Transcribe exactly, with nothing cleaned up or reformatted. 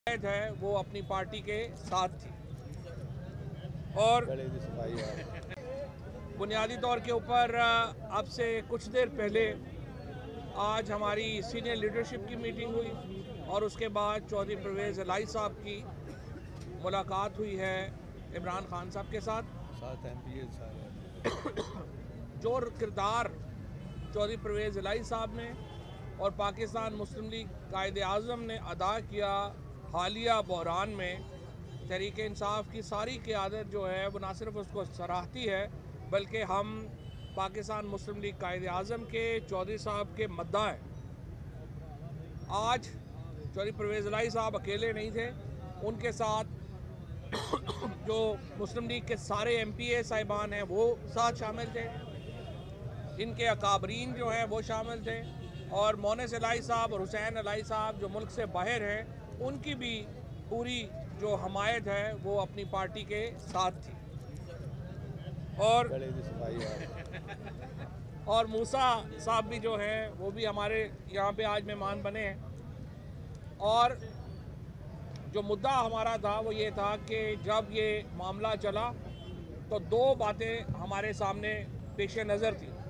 है वो अपनी पार्टी के साथ थी और बुनियादी तौर के ऊपर अब से कुछ देर पहले आज हमारी सीनियर लीडरशिप की मीटिंग हुई और उसके बाद चौधरी परवेज़ इलाही साहब की मुलाकात हुई है इमरान खान साहब के साथ साथ एम पी ए सारे जो किरदार चौधरी परवेज़ इलाही साहब ने और पाकिस्तान मुस्लिम लीग कायद आज़म ने अदा किया हालिया बहरान में तहरीक इंसाफ की सारी क़यादत जो है वो ना सिर्फ उसको सराहती है बल्कि हम पाकिस्तान मुस्लिम लीग कायद आज़म के चौधरी साहब के मद्दा हैं। आज चौधरी परवेज़ इलाही साहब अकेले नहीं थे, उनके साथ जो मुस्लिम लीग के सारे एम पी ए साहिबान हैं वो साथ शामिल थे, इनके अकाबरीन जो हैं वो शामिल थे और मोनिस इलाही साहब और हुसैन इलाही साहब जो मुल्क से बाहर हैं उनकी भी पूरी जो हमायत है वो अपनी पार्टी के साथ थी। और और मूसा साहब भी जो हैं वो भी हमारे यहाँ पे आज मेहमान बने हैं। और जो मुद्दा हमारा था वो ये था कि जब ये मामला चला तो दो बातें हमारे सामने पेश नज़र थी।